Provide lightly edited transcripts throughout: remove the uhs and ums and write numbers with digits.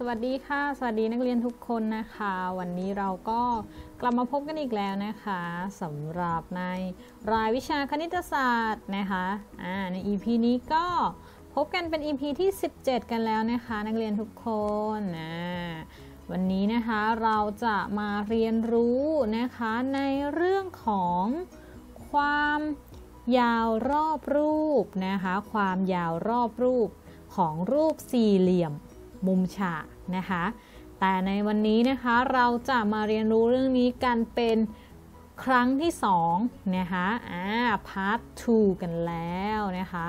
สวัสดีค่ะสวัสดีนักเรียนทุกคนนะคะวันนี้เราก็กลับมาพบกันอีกแล้วนะคะสำหรับในรายวิชาคณิตศาสตร์นะคะใน EP นี้ก็พบกันเป็น EP ที่17กันแล้วนะคะนักเรียนทุกคนวันนี้นะคะเราจะมาเรียนรู้นะคะในเรื่องของความยาวรอบรูปนะคะความยาวรอบรูปของรูปสี่เหลี่ยมมุมฉากนะคะแต่ในวันนี้นะคะเราจะมาเรียนรู้เรื่องนี้กันเป็นครั้งที่2นะคะpart 2กันแล้วนะคะ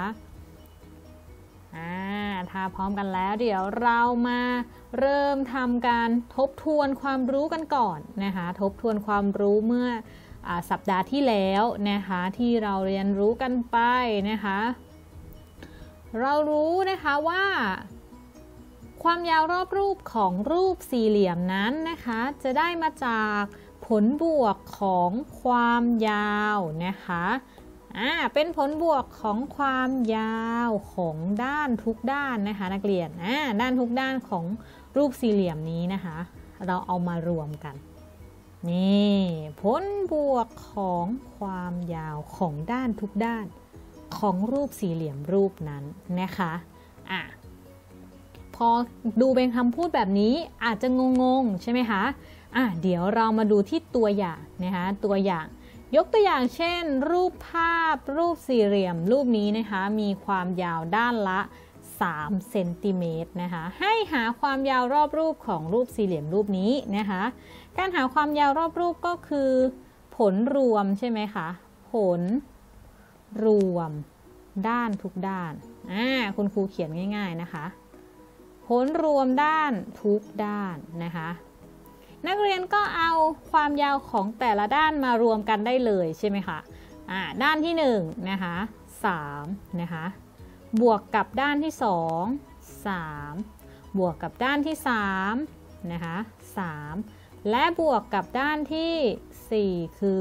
ถ้าพร้อมกันแล้วเดี๋ยวเรามาเริ่มทำการทบทวนความรู้กันก่อนนะคะทบทวนความรู้เมื่อสัปดาห์ที่แล้วนะคะที่เราเรียนรู้กันไปนะคะเรารู้นะคะว่าความยาวรอบรูปของรูปสี่เหลี่ยมนั้นนะคะจะได้มาจากผลบวกของความยาวนะคะเป็นผลบวกของความยาวของด้านทุกด้านนะคะนักเรียนด้านทุกด้านของรูปสี่เหลี่ยมนี้นะคะเราเอามารวมกันนี่ผลบวกของความยาวของด้านทุกด้านของรูปสี่เหลี่ยมรูปนั้นนะคะพอดูเป็นคำพูดแบบนี้อาจจะงงๆใช่ไหมคะเดี๋ยวเรามาดูที่ตัวอย่างนะคะตัวอย่างยกตัวอย่างเช่นรูปภาพรูปสี่เหลี่ยมรูปนี้นะคะมีความยาวด้านละ3เซนติเมตรนะคะให้หาความยาวรอบรูปของรูปสี่เหลี่ยมรูปนี้นะคะการหาความยาวรอบรูปก็คือผลรวมใช่ไหมคะผลรวมด้านทุกด้านคุณครูเขียนง่ายๆนะคะผลรวมด้านทุกด้านนะคะนักเรียนก็เอาความยาวของแต่ละด้านมารวมกันได้เลยใช่ไหมคะด้านที่1นะคะ3นะคะบวกกับด้านที่2 3บวกกับด้านที่3นะคะ3และบวกกับด้านที่4คือ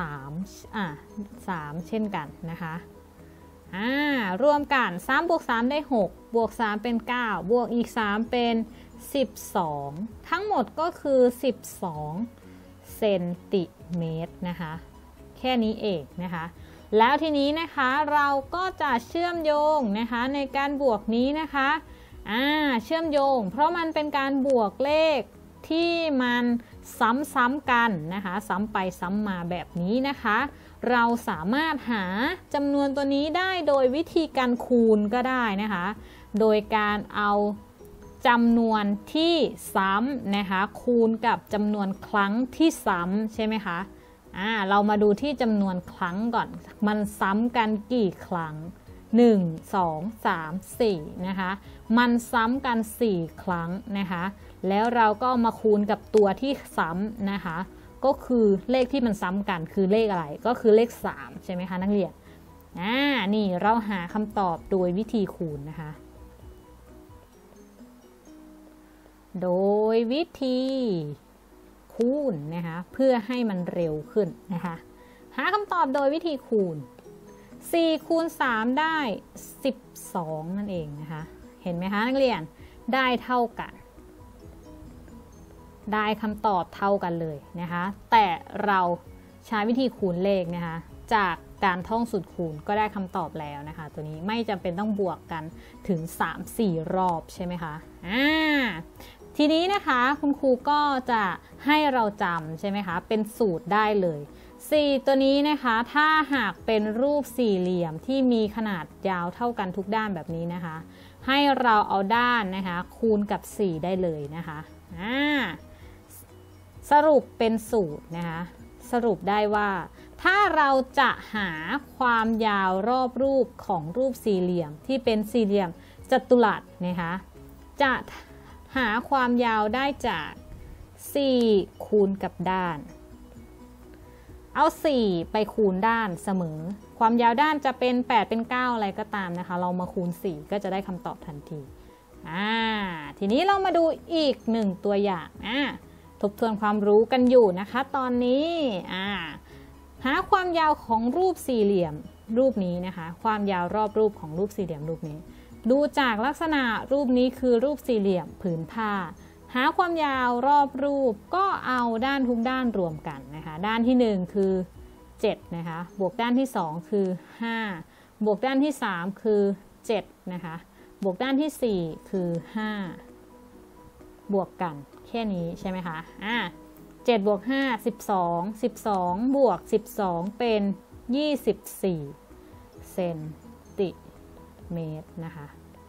3เช่นกันนะคะรวมกัน3บวก3ได้6บวก3เป็น9บวกอีก3เป็น12ทั้งหมดก็คือ12เซนติเมตรนะคะแค่นี้เองนะคะแล้วทีนี้นะคะเราก็จะเชื่อมโยงนะคะในการบวกนี้นะคะเชื่อมโยงเพราะมันเป็นการบวกเลขที่มันซ้ำๆกันนะคะซ้ำไปซ้ำมาแบบนี้นะคะเราสามารถหาจำนวนตัวนี้ได้โดยวิธีการคูณก็ได้นะคะโดยการเอาจำนวนที่ซ้ำนะคะคูณกับจำนวนครั้งที่ซ้ำใช่ไหมคะเรามาดูที่จำนวนครั้งก่อนมันซ้ำกันกี่ครั้ง1 2 3 4นะคะมันซ้ำกัน4ครั้งนะคะแล้วเราก็มาคูณกับตัวที่ซ้ำนะคะก็คือเลขที่มันซ้ำกันคือเลขอะไรก็คือเลข3ใช่ไหมคะนักเรียนนี่เราหาคำตอบโดยวิธีคูณนะคะโดยวิธีคูณนะคะเพื่อให้มันเร็วขึ้นนะคะหาคำตอบโดยวิธีคูณ4คูณ3ได้12นั่นเองนะคะเห็นไหมคะนักเรียนได้เท่ากันได้คำตอบเท่ากันเลยนะคะแต่เราใช้วิธีคูณเลขนะคะจากการท่องสูตรคูณก็ได้คำตอบแล้วนะคะตัวนี้ไม่จำเป็นต้องบวกกันถึง 3-4 รอบใช่ไหมคะทีนี้นะคะคุณครูก็จะให้เราจำใช่ไหมคะเป็นสูตรได้เลย4ตัวนี้นะคะถ้าหากเป็นรูปสี่เหลี่ยมที่มีขนาดยาวเท่ากันทุกด้านแบบนี้นะคะให้เราเอาด้านนะคะคูณกับ4ได้เลยนะคะสรุปเป็นสูตรนะคะสรุปได้ว่าถ้าเราจะหาความยาวรอบรูปของรูปสี่เหลี่ยมที่เป็นสี่เหลี่ยมจัตุรัสนะคะจะหาความยาวได้จาก4คูณกับด้านเอา4ไปคูณด้านเสมอความยาวด้านจะเป็น8เป็น9อะไรก็ตามนะคะเรามาคูณ4ก็จะได้คำตอบทันทีทีนี้เรามาดูอีก1ตัวอย่างทบทวนความรู้กันอยู่นะคะตอนนี้หาความยาวของรูปสี่เหลี่ยมรูปนี้นะคะความยาวรอบรูปของรูปสี่เหลี่ยมรูปนี้ ดูจากลักษณะรูปนี้คือรูปสี่เหลี่ยมผืนผ้าหาความยาวรอบรูปก็เอาด้านทุกด้านรวมกันนะคะด้านที่1คือ7นะคะบวกด้านที่2คือ5บวกด้านที่3คือ7นะคะบวกด้านที่4คือ5บวกกันแค่นี้ใช่ไหมคะ7บวก5 12 12บวก12เป็น24เซนติเมตรนะคะ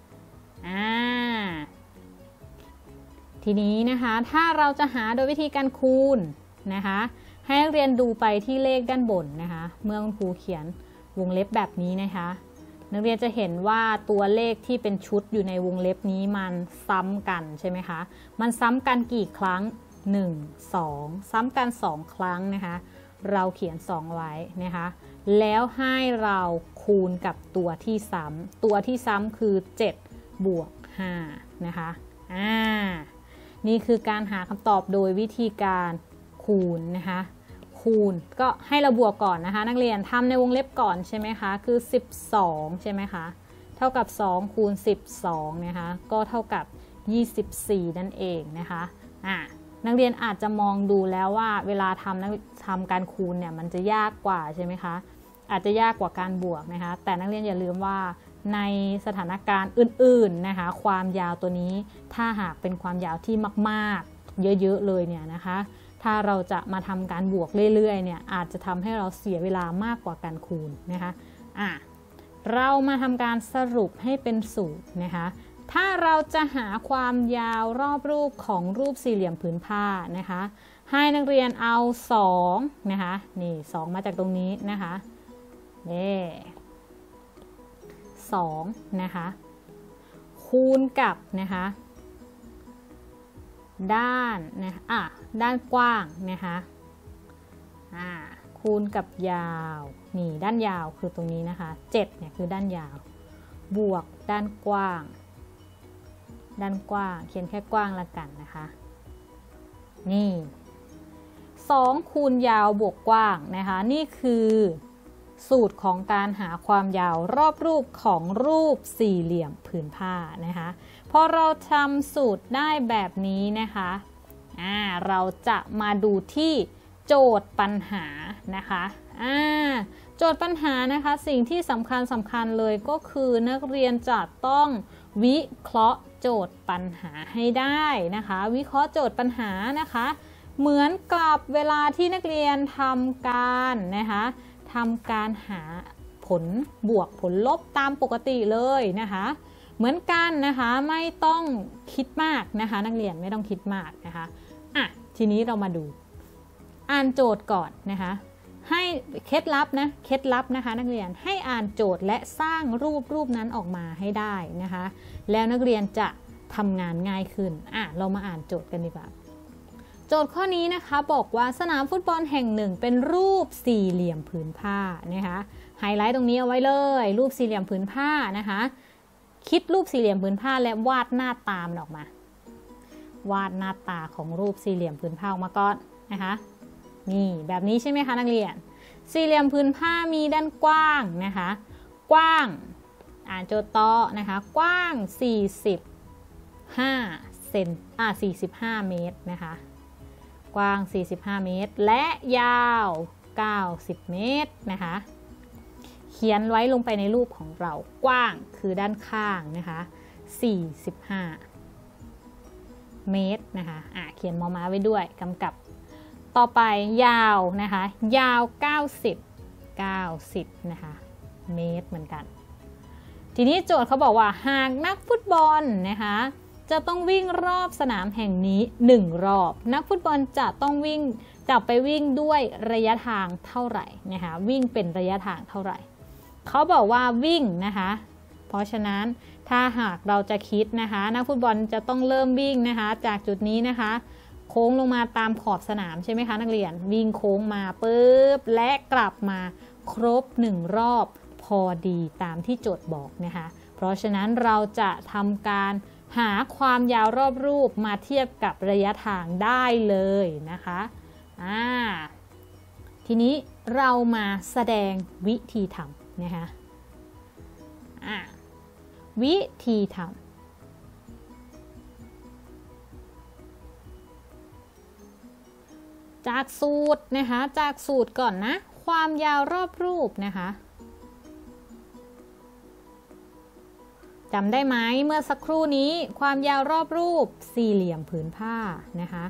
ทีนี้นะคะถ้าเราจะหาโดยวิธีการคูณนะคะให้นักเรียนดูไปที่เลขด้านบนนะคะเมื่อคุณครูเขียนวงเล็บแบบนี้นะคะนักเรียนจะเห็นว่าตัวเลขที่เป็นชุดอยู่ในวงเล็บนี้มันซ้ำกันใช่ไหมคะมันซ้ำกันกี่ครั้ง1 2ซ้ำกัน2ครั้งนะคะเราเขียน2ไว้นะคะแล้วให้เราคูณกับตัวที่ซ้ำคือ7บวก5นะคะนี่คือการหาคำตอบโดยวิธีการคูณนะคะคูณก็ให้เราบวกก่อนนะคะนักเรียนทำในวงเล็บก่อนใช่ไหมคะคือ12ใช่ไหมคะเท่ากับ2คูณ12นะคะก็เท่ากับ24นั่นเองนะคะนักเรียนอาจจะมองดูแล้วว่าเวลาทำการคูณเนี่ยมันจะยากกว่าใช่ไหมคะอาจจะยากกว่าการบวกนะคะแต่นักเรียนอย่าลืมว่าในสถานการณ์อื่นๆนะคะความยาวตัวนี้ถ้าหากเป็นความยาวที่มากๆเยอะๆเลยเนี่ยนะคะถ้าเราจะมาทำการบวกเรื่อยๆเนี่ยอาจจะทำให้เราเสียเวลามากกว่าการคูณนะคะเรามาทำการสรุปให้เป็นสูตรนะคะถ้าเราจะหาความยาวรอบรูปของรูปสี่เหลี่ยมผืนผ้านะคะให้นักเรียนเอา2นะคะนี่2มาจากตรงนี้นะคะ2นะคะคูณกับนะคะด้านด้านกว้างนะคะคูณกับยาวนี่ด้านยาวคือตรงนี้นะคะ7เนี่ยคือด้านยาวบวกด้านกว้างเขียนแค่กว้างละกันนะคะนี่2คูณยาวบวกกว้างนะคะนี่คือสูตรของการหาความยาวรอบรูปของรูปสี่เหลี่ยมผืนผ้านะคะพอเราทำสูตรได้แบบนี้นะคะเราจะมาดูที่โจทย์ปัญหานะคะโจทย์ปัญหานะคะสิ่งที่สำคัญเลยก็คือนักเรียนจะต้องวิเคราะห์โจทย์ปัญหาให้ได้นะคะวิเคราะห์โจทย์ปัญหานะคะเหมือนกับเวลาที่นักเรียนทำการนะคะทำการหาผลบวกผลลบตามปกติเลยนะคะเหมือนกันนะคะไม่ต้องคิดมากนะคะนักเรียนไม่ต้องคิดมากนะคะทีนี้เรามาดูอ่านโจทย์ก่อนนะคะให้เคล็ดลับนะคะนักเรียนให้อ่านโจทย์และสร้างรูปนั้นออกมาให้ได้นะคะแล้วนักเรียนจะทำงานง่ายขึ้นเรามาอ่านโจทย์กันดีกว่าโจทย์ข้อนี้นะคะบอกว่าสนามฟุตบอลแห่งหนึ่งเป็นรูปสี่เหลี่ยมผืนผ้านะคะไฮไลท์ตรงนี้เอาไว้เลยรูปสี่เหลี่ยมผืนผ้านะคะคิดรูปสี่เหลี่ยมผืนผ้าและวาดหน้าตามันออกมาวาดหน้าตาของรูปสี่เหลี่ยมผืนผ้าออกมาก่อนนะคะนี่แบบนี้ใช่ไหมคะนักเรียนสี่เหลี่ยมผืนผ้ามีด้านกว้างนะคะกว้างโจทย์ต่อนะคะกว้าง45เซน45เมตรนะคะกว้าง45เมตรและยาว90เมตรนะคะเขียนไว้ลงไปในรูปของเรากว้างคือด้านข้างนะคะ45เมตรนะคะเขียนมอม้าไว้ด้วยกำกับต่อไปยาวนะคะยาว90นะคะเมตรเหมือนกันทีนี้โจทย์เขาบอกว่าหากนักฟุตบอลนะคะจะต้องวิ่งรอบสนามแห่งนี้1รอบนักฟุตบอลจะไปวิ่งด้วยระยะทางเท่าไหร่นะคะวิ่งเป็นระยะทางเท่าไหร่เขาบอกว่าวิ่งนะคะเพราะฉะนั้นถ้าหากเราจะคิดนะคะนักฟุตบอลจะต้องเริ่มวิ่งนะคะจากจุดนี้นะคะโค้งลงมาตามขอบสนามใช่ไหมคะนักเรียนวิ่งโค้งมาปุ๊บและกลับมาครบ1รอบพอดีตามที่โจทย์บอกนะคะเพราะฉะนั้นเราจะทำการหาความยาวรอบรูปมาเทียบกับระยะทางได้เลยนะคะทีนี้เรามาแสดงวิธีทำนะคะวิธีทจากสูตรนะคะจากสูตรก่อนนะความยาวรอบรูปนะคะจำได้ไหมเมื่อสักครู่นี้ความยาวรอบรูปสี่เหลี่ยมผืนผ้านะคะ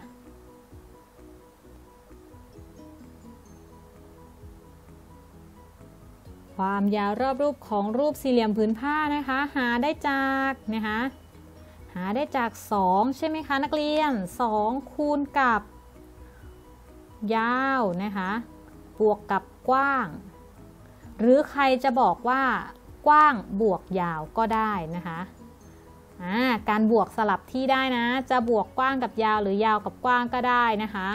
ความยาวรอบรูปของรูปสี่เหลี่ยมผืนผ้านะคะหาได้จากนะคะหาได้จาก2ใช่ไหมคะนักเรียน2คูณกับยาวนะคะบวกกับกว้างหรือใครจะบอกว่ากว้างบวกยาวก็ได้นะคะการบวกสลับที่ได้นะจะบวกกว้างกับยาวหรือยาวกับกว้างก็ได้นะคะ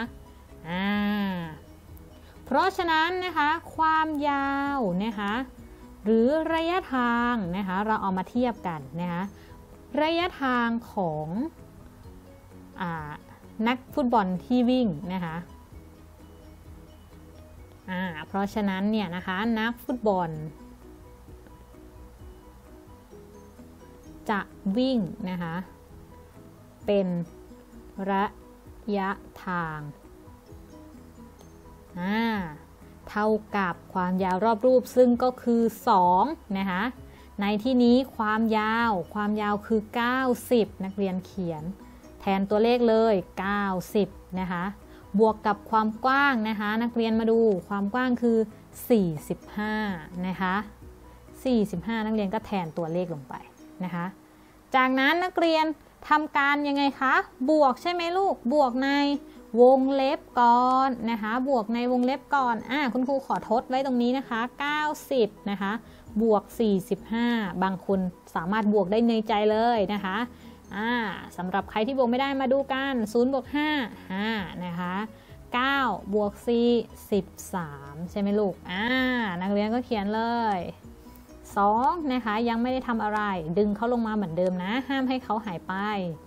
เพราะฉะนั้นนะคะความยาวนะคะหรือระยะทางนะคะเราเอามาเทียบกันนะคะระยะทางของนักฟุตบอลที่วิ่งนะคะเพราะฉะนั้นเนี่ยนะคะนักฟุตบอลจะวิ่งนะคะเป็นระยะทางเท่ากับความยาวรอบรูปซึ่งก็คือ2นะคะในที่นี้ความยาวคือ90นักเรียนเขียนแทนตัวเลขเลย90นะคะบวกกับความกว้างนะคะนักเรียนมาดูความกว้างคือ45นะคะ45นักเรียนก็แทนตัวเลขลงไปนะคะจากนั้นนักเรียนทำการยังไงคะบวกใช่ไหมลูกบวกในวงเล็บก่อนนะคะบวกในวงเล็บก่อนคุณครูขอทดไว้ตรงนี้นะคะ90นะคะบวก45บางคนสามารถบวกได้ในใจเลยนะคะสำหรับใครที่บวกไม่ได้มาดูกัน0บวก5นะคะ9บวก4 13ใช่ไหมลูกนักเรียนก็เขียนเลย2นะคะยังไม่ได้ทำอะไรดึงเขาลงมาเหมือนเดิมนะห้ามให้เขาหายไป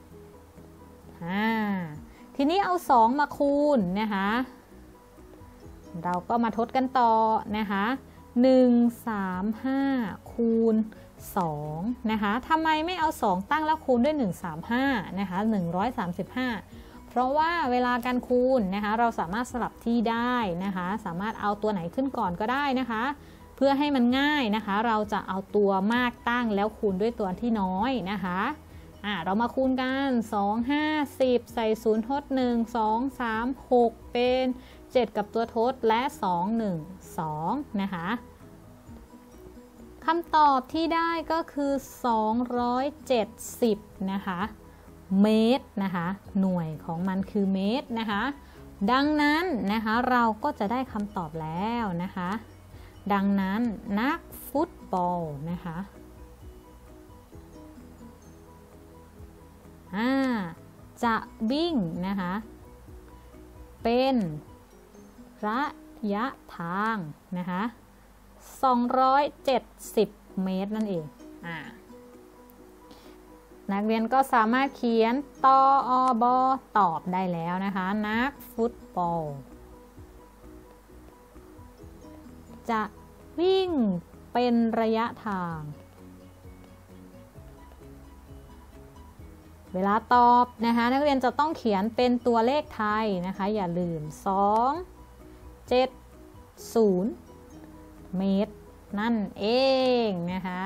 ทีนี้เอา2มาคูณนะคะเราก็มาทดกันต่อนะคะ135คูณ2นะคะทำไมไม่เอา2ตั้งแล้วคูณด้วย135นะคะ135เพราะว่าเวลาการคูณนะคะเราสามารถสลับที่ได้นะคะสามารถเอาตัวไหนขึ้นก่อนก็ได้นะคะเพื่อให้มันง่ายนะคะเราจะเอาตัวมากตั้งแล้วคูณด้วยตัวที่น้อยนะคะเรามาคูณกัน2 5 10ใส่0ทด1 2 3 6เป็น7กับตัวทดและ2 1 2นะคะคำตอบที่ได้ก็คือ270นะคะเมตรนะคะหน่วยของมันคือเมตรนะคะดังนั้นนะคะเราก็จะได้คำตอบแล้วนะคะดังนั้นนักฟุตบอลนะคะจะวิ่งนะคะเป็นระยะทางนะคะ270เมตรนั่นเองนักเรียนก็สามารถเขียนตอบตอบได้แล้วนะคะนักฟุตบอลจะวิ่งเป็นระยะทางเวลาตอบนะคะนักเรียนจะต้องเขียนเป็นตัวเลขไทยนะคะอย่าลืม270เมตรนั่นเองนะคะ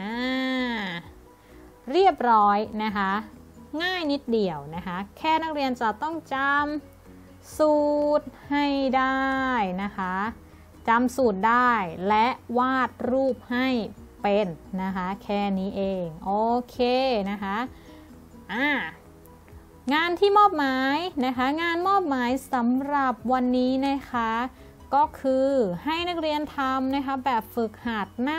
เรียบร้อยนะคะง่ายนิดเดียวนะคะแค่นักเรียนจะต้องจำสูตรให้ได้นะคะจำสูตรได้และวาดรูปให้เป็นนะคะแค่นี้เองโอเคนะคะงานที่มอบหมายนะคะงานมอบหมายสำหรับวันนี้นะคะก็คือให้นักเรียนทำนะคะแบบฝึกหัดหน้า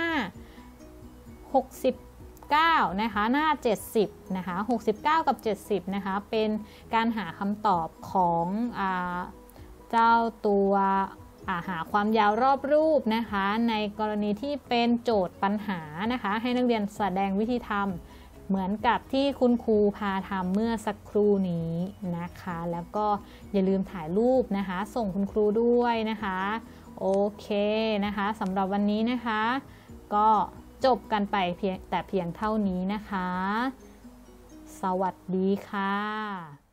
69นะคะหน้า70นะคะ69กับ70นะคะเป็นการหาคำตอบของเจ้าตัวหาความยาวรอบรูปนะคะในกรณีที่เป็นโจทย์ปัญหานะคะให้นักเรียนแสดงวิธีทำเหมือนกับที่คุณครูพาทำเมื่อสักครู่นี้นะคะแล้วก็อย่าลืมถ่ายรูปนะคะส่งคุณครูด้วยนะคะโอเคนะคะสำหรับวันนี้นะคะก็จบกันไปเพียงเท่านี้นะคะสวัสดีค่ะ